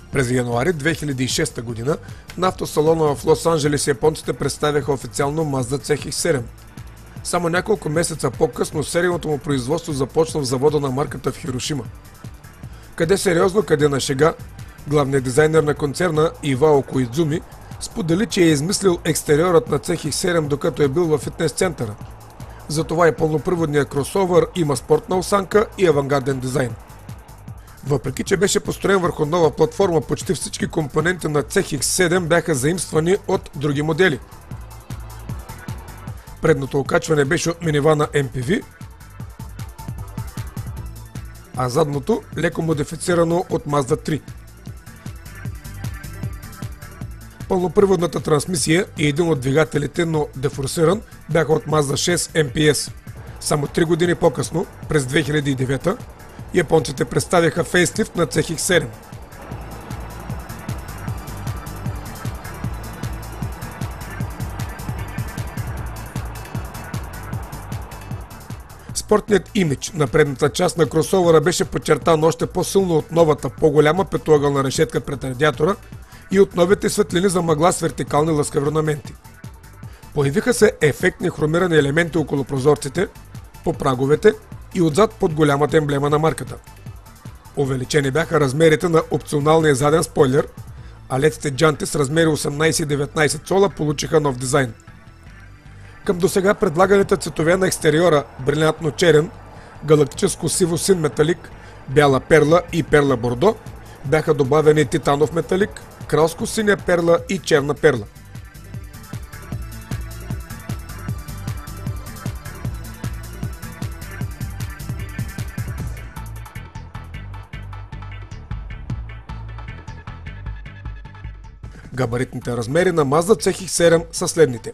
През януари 2006 година на автосалона в Лос-Анджелес японците представяха официално Mazda CX-7. Само няколко месеца по-късно серийното му производство започна в завода на марката в Хирошима. Къде сериозно, къде на шега, главният дизайнер на концерна Ивао Коидзуми сподели, че е измислил екстериорът на CX-7 докато е бил във фитнес центъра. Затова и пълноприводният кросовър има спортна осанка и авангарден дизайн. Въпреки че беше построен върху нова платформа, почти всички компоненти на CX-7 бяха заимствани от други модели. Предното окачване беше от минивана MPV, а задното леко модифицирано от Mazda 3. Пълноприводната трансмисия и един от двигателите, но дефорсиран, бяха от Mazda 6 MPS. Само 3 години по-късно, през 2009, японците представиха фейслифт на CX-7. Спортният имидж на предната част на кросовъра беше подчертан още по-силно от новата по-голяма петоъгълна решетка пред радиатора и от новите светлини за мъгла с вертикални лъскави орнаменти. Появиха се ефектни хромирани елементи около прозорците, по праговете и отзад под голямата емблема на марката. Увеличени бяха размерите на опционалния заден спойлер, а ледите джанти с размери 18 и 19 цола получиха нов дизайн. Към досега предлаганите цветове на екстериора брилянтно черен, галактическо сиво син металик, бяла перла и перла бордо бяха добавени титанов металик, кралско синя перла и черна перла. Габаритните размери на Mazda CX-7 са следните.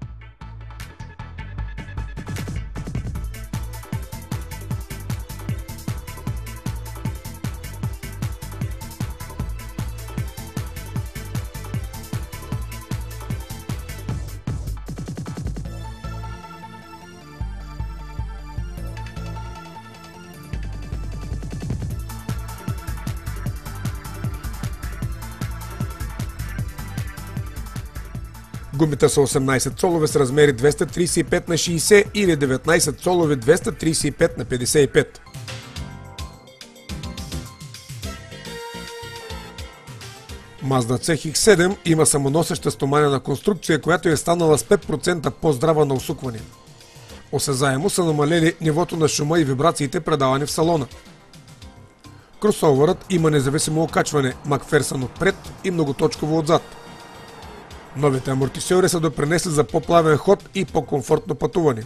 Гумите са 18 цолове с размери 235 на 60 или 19 цолове 235 на 55. Mazda CX-7 има самоносеща стоманена конструкция, която е станала с 5% по-здрава на усукване. Осезаемо са намалели нивото на шума и вибрациите, предавани в салона. Кросовърът има независимо окачване, Макферсън отпред и многоточково отзад. Новите амортисьори са допринесли за по-плавен ход и по-комфортно пътуване.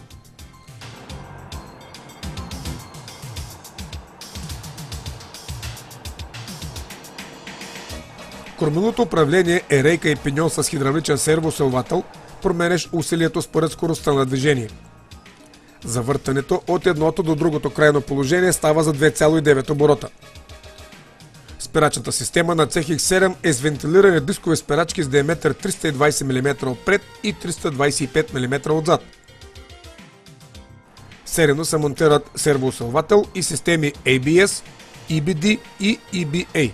Кормилното управление е рейка и пиньон с хидравличен сервосилвател, променящ усилието според скоростта на движение. Завъртането от едното до другото крайно положение става за 2,9 оборота. Спирачната система на CX-7 е с вентилирани дискови спирачки с диаметър 320 мм отпред и 325 мм отзад. Серийно се монтират сервоусилвател и системи ABS, EBD и EBA.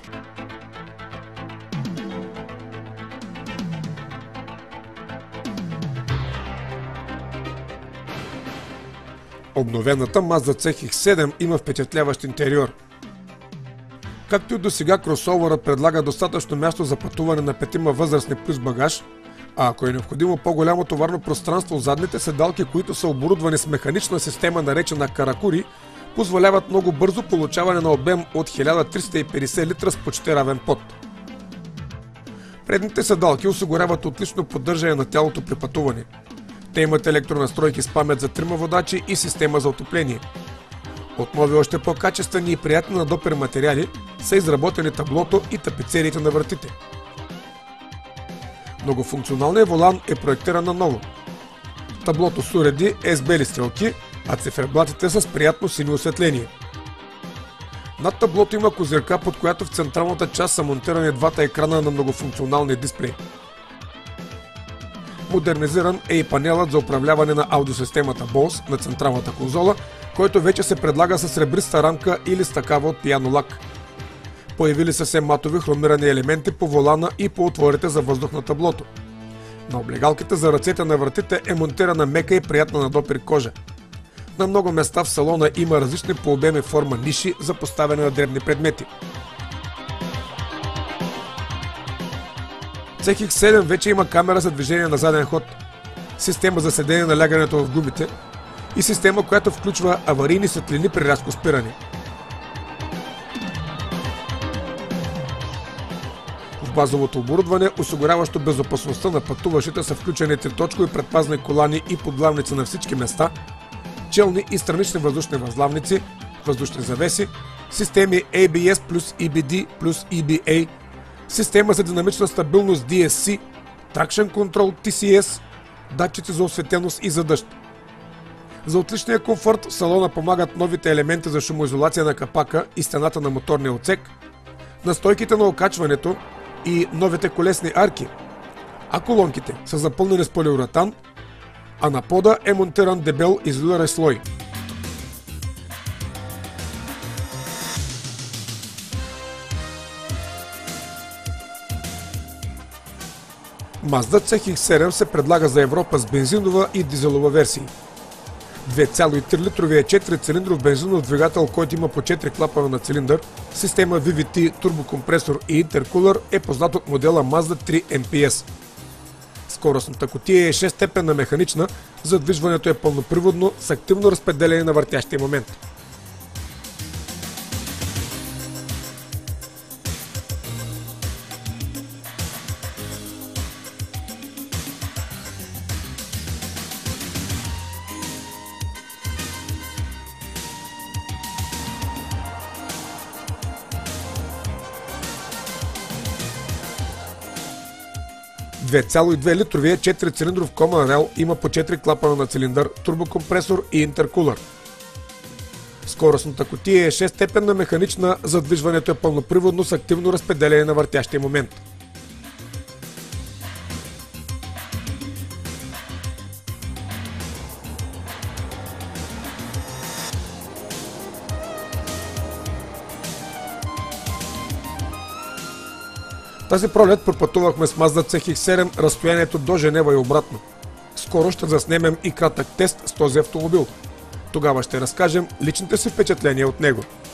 Обновената Mazda CX-7 има впечатляващ интериор. Както и до сега, кросовърът предлага достатъчно място за пътуване на 5 възрастни плюс багаж, а ако е необходимо по-голямо товарно пространство, задните седалки, които са оборудвани с механична система, наречена Каракури, позволяват много бързо получаване на обем от 1350 литра с почти равен пот. Предните седалки осигуряват отлично поддържане на тялото при пътуване. Те имат електронастройки с памет за 3 водачи и система за отопление. От нови още по-качествени и приятни на допир материали са изработени таблото и тапицериите на вратите. Многофункционалният волан е проектиран наново. Таблото с уреди е с бели стрелки, а циферблатите са с приятно синьо осветление. Над таблото има козирка, под която в централната част са монтирани двата екрана на многофункционалния дисплей. Модернизиран е и панелът за управляване на аудиосистемата Bose на централната конзола, който вече се предлага с сребриста рамка или с такава от пиано лак. Появили са се матови хромирани елементи по волана и по отворите за въздух на таблото. На облегалките за ръцете на вратите е монтирана мека и приятна на допир кожа. На много места в салона има различни по обем и форма ниши за поставяне на дребни предмети. CX-7 вече има камера за движение на заден ход, система за следене на лягането в гумите и система, която включва аварийни светлини при рязко спиране. В базовото оборудване, осигуряващо безопасността на пътуващите, са включени триточкови предпазни колани и подглавници на всички места, челни и странични въздушни възглавници, въздушни завеси, системи ABS плюс EBD плюс EBA, система за динамична стабилност DSC, Traction Control TCS, датчици за осветеност и за дъжд. За отличния комфорт в салона помагат новите елементи за шумоизолация на капака и стената на моторния отсек, настойките на окачването и новите колесни арки, а колонките са запълнени с полиуретан, а на пода е монтиран дебел изолиращ слой. Mazda CX-7 се предлага за Европа с бензинова и дизелова версии. 2,3 литровия 4-цилиндров бензинов двигател, който има по 4 клапана на цилиндър, система VVT, турбокомпресор и интеркулър, е познат от модела Mazda 3 MPS. Скоростната кутия е 6-степенна механична, задвижването е пълноприводно с активно разпределение на въртящия момент. – 2,2 литровия 4-цилиндров Common Rail има по 4 клапана на цилиндър, турбокомпресор и интеркулър. Скоростната кутия е 6-степенна механична, задвижването е пълноприводно с активно разпределение на въртящия момент. Тази пролет пропътувахме с Mazda CX-7 разстоянието до Женева и обратно. Скоро ще заснемем и кратък тест с този автомобил. Тогава ще разкажем личните си впечатления от него.